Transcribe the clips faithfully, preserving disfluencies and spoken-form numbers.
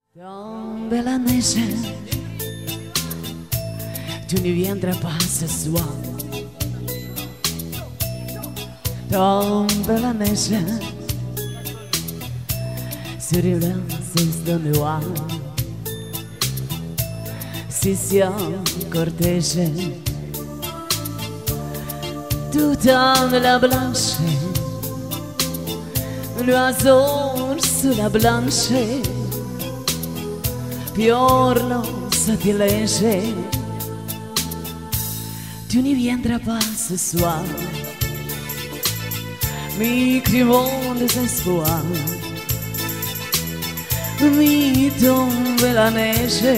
Tombe la neige, tu ne viendras pas ce soir. Tombe la neige sur les lances de noir. Si si un cortège tout en la blanche, l'oiseau sur la blanche piorno sortilège. Tu ne viendras pas ce soir, mi cri mon désespoir, mi tombe la neige,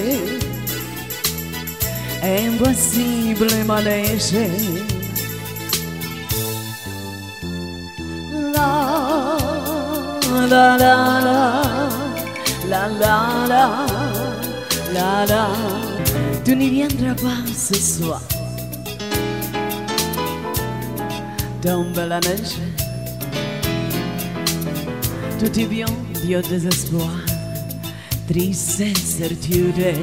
impossible manège. La la la la la la la la la, tu ne viendras pas ce soir. Tombe la neige, tout est bien, Dieu désespoir, triste certitude,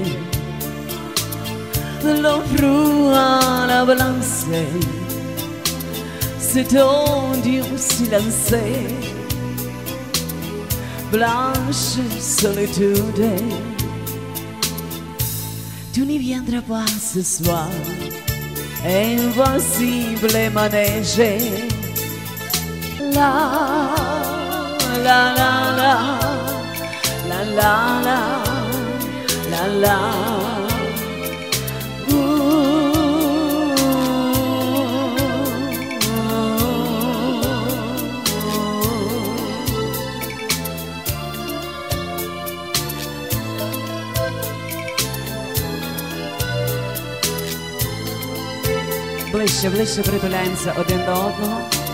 lo froid, la balance, c'est ton Dieu silence, blanche solitude. Tu ne viendras pas ce soir, impossible manège. La la la la la la la la la. Ближче, ближче притуляємося один до одного.